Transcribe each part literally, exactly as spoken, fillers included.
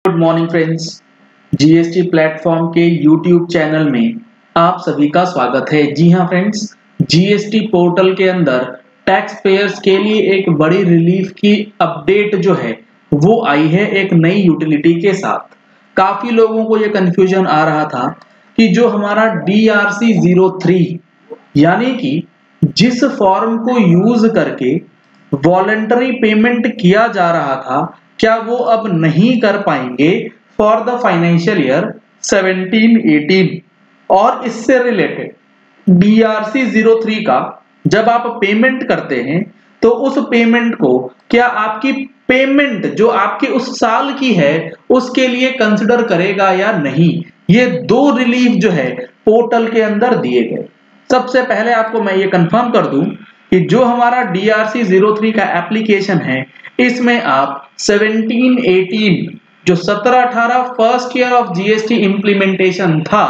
Good morning friends, GST platform के YouTube channel में आप सभी का स्वागत है। जी हाँ फ्रेंड्स, जीएसटी पोर्टल के अंदर टैक्स पेयर्स के लिए एक बड़ी रिलीफ की अपडेट जो है वो आई है एक नई यूटिलिटी के साथ। काफी लोगों को ये कंफ्यूजन आ रहा था कि जो हमारा D R C zero three यानी कि जिस फॉर्म को यूज करके वॉलंटरी पेमेंट किया जा रहा था, क्या वो अब नहीं कर पाएंगे for the financial year seventeen eighteen. और इससे related D R C zero three का जब आप पेमेंट करते हैं तो उस पेमेंट को क्या आपकी पेमेंट जो आपके उस साल की है उसके लिए कंसिडर करेगा या नहीं। ये दो रिलीफ जो है पोर्टल के अंदर दिए गए। सबसे पहले आपको मैं ये कंफर्म कर दूं कि जो हमारा D R C zero three का एप्लीकेशन है इसमें आप सेवनटीन एटीन जो सत्रह अठारह first year of GST implementation था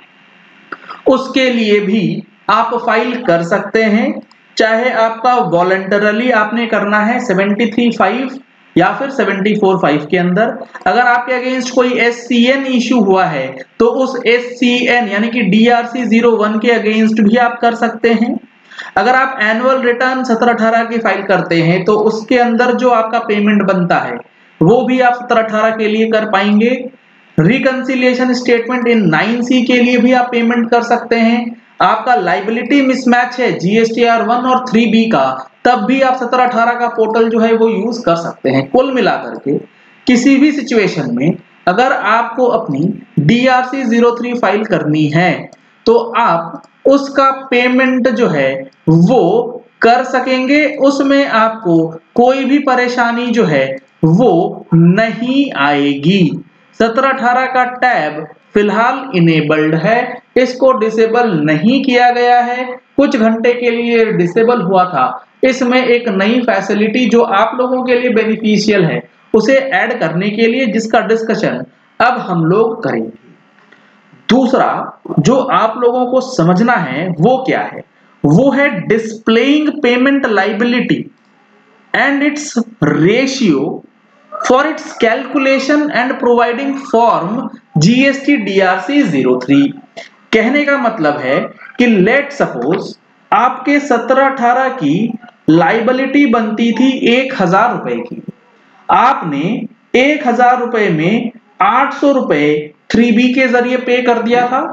उसके लिए भी आप फाइल कर सकते हैं। चाहे आपका वॉलंटरली आपने करना है सेवेंटी थ्री फाइव या फिर सेवेंटी फोर फाइव के अंदर। अगर आपके अगेंस्ट कोई एस सी एन इश्यू हुआ है तो उस एस सी एन यानी कि D R C zero one के अगेंस्ट भी आप कर सकते हैं। अगर आप एनुअल रिटर्न सत्रह अठारह की फाइल करते हैं तो उसके अंदर जो आपका पेमेंट बनता है वो भी आप सत्रह अठारह के लिए कर पाएंगे। Reconciliation statement in nine C के लिए भी आप पेमेंट कर सकते हैं। आपका लाइबिलिटी मिसमैच है G S T R one और थ्री बी का, तब भी आप सत्रह अठारह का पोर्टल जो है वो यूज कर सकते हैं। कुल मिलाकर के किसी भी सिचुएशन में अगर आपको अपनी D R C zero three file करनी है तो आप उसका पेमेंट जो है वो कर सकेंगे। उसमें आपको कोई भी परेशानी जो है वो नहीं आएगी। सत्रह अठारह का टैब फिलहाल इनेबल्ड है, इसको डिसेबल नहीं किया गया है। कुछ घंटे के लिए डिसेबल हुआ था। इसमें एक नई फैसिलिटी जो आप लोगों के लिए बेनिफिशियल है उसे ऐड करने के लिए जिसका डिस्कशन अब हम लोग करेंगे। दूसरा जो आप लोगों को समझना है वो क्या है, वो है displaying payment liability and its ratio for its calculation and providing form GST D R C zero three. कहने का मतलब है कि लेट सपोज आपके सत्रह अठारह की लाइबिलिटी बनती थी एक हजार रुपए की। आपने एक हजार रुपए में आठ सौ रुपए थ्री बी के जरिए पे कर दिया था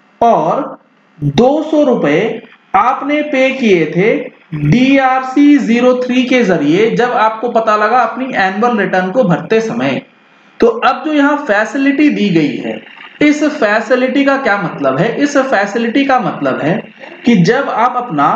और दो सौ रुपए आपने पे किए थे D R C zero three के जरिए जब आपको पता लगा अपनी एनुअल रिटर्न को भरते समय। तो अब जो यहाँ फैसिलिटी दी गई है, इस फैसिलिटी का क्या मतलब है? इस फैसिलिटी का मतलब है कि जब आप अपना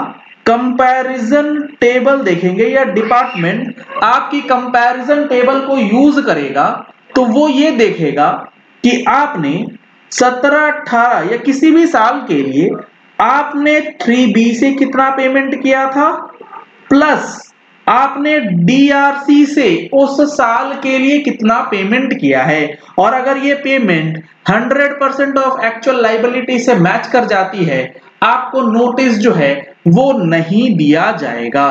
कंपैरिजन टेबल देखेंगे या डिपार्टमेंट आपकी कंपैरिजन टेबल को यूज करेगा तो वो ये देखेगा कि आपने सत्रह अठारह या किसी भी साल के लिए आपने थ्री बी से कितना पेमेंट किया था प्लस आपने डी आर सी से उस साल के लिए कितना पेमेंट किया है। और अगर ये payment hundred percent of actual liability से मैच कर जाती है आपको नोटिस जो है वो नहीं दिया जाएगा।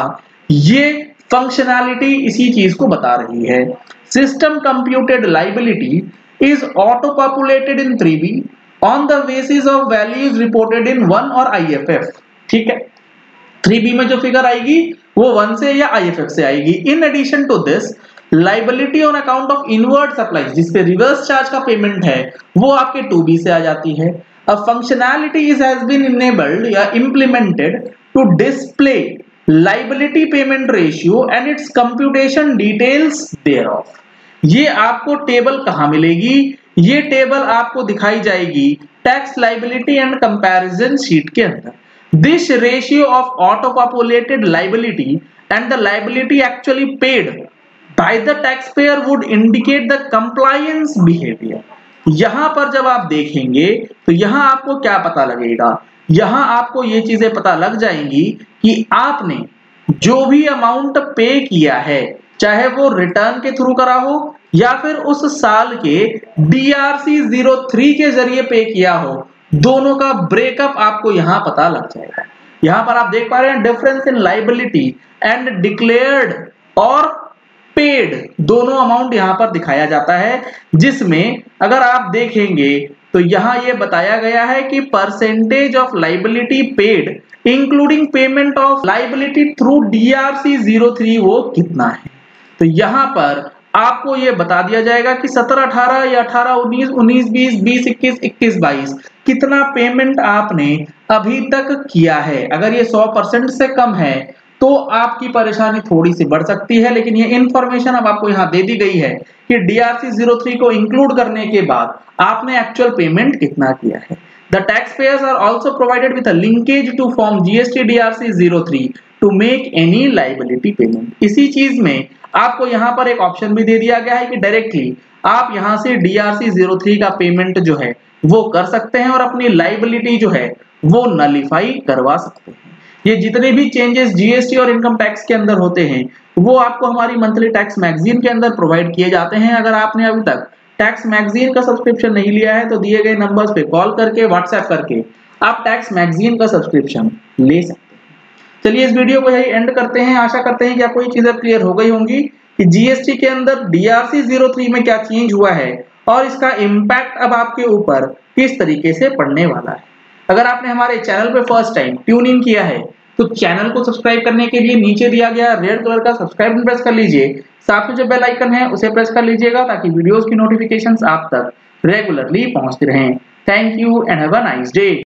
ये फंक्शनैलिटी इसी चीज को बता रही है। System computed liability is auto populated in three B on the basis of values reported in one और आई एफ एफ। ठीक है, थ्री बी में जो फिगर आएगी वो वन से या आई एफ एफ से आएगी। In addition to this liability on account of inward supplies जिसपे रिवर्स चार्ज का पेमेंट है वो आपके टू बी से आ जाती है। A functionality is has been enabled या implemented to display liability payment ratio and its computation details thereof. ये आपको टेबल कहां मिलेगी? ये टेबल आपको दिखाई जाएगी tax liability and comparison sheet के अंदर। This ratio of auto populated liability and the liability actually paid by the tax payer would indicate the compliance behaviour. यहां पर जब आप देखेंगे तो यहां आपको क्या पता लगेगा? यहां आपको ये चीजें पता लग जाएंगी कि आपने जो भी अमाउंट पे किया है चाहे वो रिटर्न के थ्रू करा हो या फिर उस साल के D R C zero three के जरिए पे किया हो, दोनों का ब्रेकअप आपको यहां पता लग जाएगा। यहां पर आप देख पा रहे हैं difference in liability and declared और पेड दोनों अमाउंट यहां पर दिखाया जाता है, जिसमें अगर आप देखेंगे तो यहां यह बताया गया है कि percentage of liability paid including payment of liability through D R C zero three वो कितना है। तो यहां पर आपको यह बता दिया जाएगा कि सत्रह अठारह या अठारह उन्नीस उन्नीस बीस बीस इक्कीस इक्कीस बाईस कितना पेमेंट आपने अभी तक किया है। अगर ये सौ परसेंट से कम है तो आपकी परेशानी थोड़ी सी बढ़ सकती है, लेकिन ये इंफॉर्मेशन अब आपको यहाँ दे दी गई है कि D R C zero three को इंक्लूड करने के बाद आपने एक्चुअल पेमेंट कितना किया है। The tax payers are also provided with a linkage to form G S T D R C zero three to make any liability payment. इसी चीज में आपको यहाँ पर एक ऑप्शन भी दे दिया गया है कि डायरेक्टली आप यहाँ से D R C zero three का पेमेंट जो है वो कर सकते हैं और अपनी लायबिलिटी जो है वो नलिफाई करवा सकते हैं। ये जितने भी चेंजेस जी एस टी और इनकम टैक्स के अंदर होते हैं वो आपको हमारी मंथली टैक्स मैगजीन के अंदर प्रोवाइड किए जाते हैं। अगर आपने अभी तक टैक्स मैगजीन का सब्सक्रिप्शन नहीं लिया है तो दिए गए नंबर्स पे कॉल करके व्हाट्सएप करके आप टैक्स मैगजीन का सब्सक्रिप्शन ले सकते हैं। चलिए इस वीडियो को यही एंड करते हैं। आशा करते हैं कि आपको ये चीजें क्लियर हो गई होंगी कि जी एस टी के अंदर D R C zero three में क्या चेंज हुआ है और इसका इम्पैक्ट अब आपके ऊपर किस तरीके से पड़ने वाला है। अगर आपने हमारे चैनल पे फर्स्ट टाइम ट्यून इन किया है तो चैनल को सब्सक्राइब करने के लिए नीचे दिया गया रेड कलर का सब्सक्राइब बटन प्रेस कर लीजिए। साथ में जो बेल आइकन है उसे प्रेस कर लीजिएगा ताकि वीडियोस की नोटिफिकेशंस आप तक रेगुलरली पहुंचती रहें। Thank you and have a nice day.